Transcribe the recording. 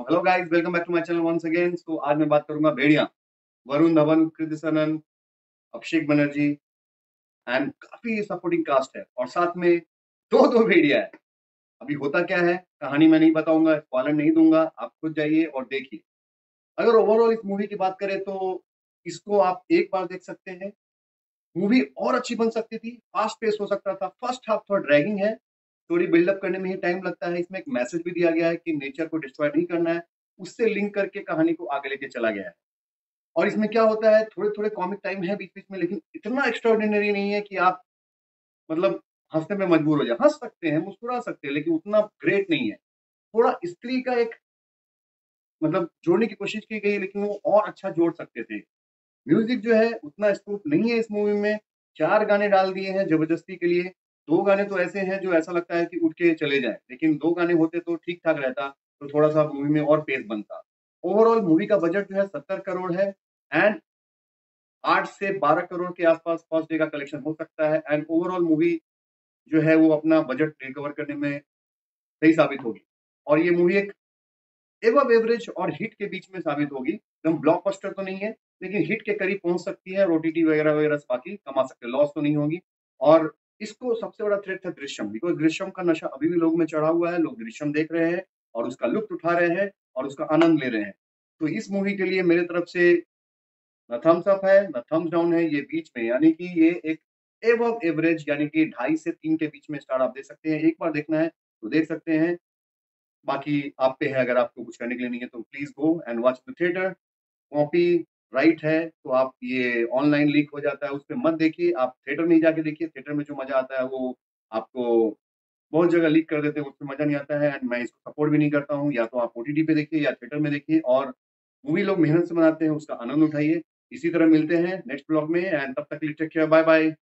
Hello guys, welcome back to my channel once again. तो आज मैं बात करूंगा भेड़िया। वरुण धवन, कृति सनन, अभिषेक बनर्जी एंड काफी सपोर्टिंग कास्ट है और साथ में दो भेड़िया है। अभी होता क्या है, कहानी मैं नहीं बताऊंगा, स्पॉइलर नहीं दूंगा, आप खुद जाइए और देखिए। अगर ओवरऑल इस मूवी की बात करें तो इसको आप एक बार देख सकते हैं। मूवी और अच्छी बन सकती थी, फास्ट पेस हो सकता था। फर्स्ट हाफ थोड़ा ड्रैगिंग है, स्टोरी बिल्डअप करने में ही टाइम लगता है। इसमें एक मैसेज भी दिया गया है कि नेचर को डिस्ट्रॉय नहीं करना है, उससे लिंक करके कहानी को आगे लेके चला गया है। और इसमें क्या होता है, थोड़े थोड़े कॉमिक टाइम है बीच बीच में, लेकिन इतना एक्स्ट्राऑर्डिनरी नहीं है कि आप मतलब हंसने में मजबूर हो जाए। हंस सकते हैं, मुस्कुरा सकते हैं, लेकिन उतना ग्रेट नहीं है। थोड़ा स्त्री का एक मतलब जोड़ने की कोशिश की गई है, लेकिन वो और अच्छा जोड़ सकते थे। म्यूजिक जो है उतना स्कोप नहीं है इस मूवी में। 4 गाने डाल दिए हैं जबरदस्ती के लिए। 2 गाने तो ऐसे हैं जो ऐसा लगता है कि उठ के चले जाएँ, लेकिन 2 गाने होते तो ठीक-ठाक रहता, तो थोड़ा-सा मूवी में और पेस बनता। ओवरऑल मूवी का बजट जो है 70 करोड़ है एंड 8 से 12 करोड़ के आस-पास फर्स्ट डे का कलेक्शन हो सकता है एंड ओवरऑल मूवी जो है वो अपना बजट रिकवर करने में सही साबित होगी। और ये मूवी एक एबव एवरेज और हिट के बीच में साबित होगी। एकदम ब्लॉकबस्टर तो नहीं है, लेकिन हिट के करीब पहुँच सकती है और ओटीटी वगैरह-वगैरह से बाकी कमा सकते हैं, लॉस तो नहीं होगी। और इसको सबसे बड़ा थ्रेट था दृश्यम, बिकॉज़ दृश्यम का नशा अभी भी लोगों में चढ़ा हुआ है। लोग दृश्यम देख रहे हैं और उसका लुत्फ़ उठा रहे हैं और उसका आनंद ले रहे हैं। तो इस मूवी के लिए मेरे तरफ से ना थम्स अप है, ना थम्स डाउन है, ये बीच में, यानी कि ये एक एबव एवरेज, यानी कि 2.5 से 3 के बीच में स्टार आप दे सकते हैं। एक बार देखना है तो देख सकते हैं। बाकी आप पे है, अगर आपको कुछ करने के लिए नहीं है तो please go and watch the theatre. Copyright है तो आप ये ऑनलाइन लीक हो जाता है, उसपे मत देखिए। आप थिएटर में ही जाके देखिए, थिएटर में जो मज़ा आता है वो आपको बहुत जगह लीक कर देते हैं, उसमें मज़ा नहीं आता है एंड मैं इसको सपोर्ट भी नहीं करता हूँ। या तो आप ओटीटी पे देखिए या थिएटर में देखिए और मूवी लोग मेहनत से बनाते हैं, उसका आनंद उठाइए। इसी तरह मिलते हैं नेक्स्ट ब्लॉग में एंड तब तक के लिए टेक केयर, बाय बाय।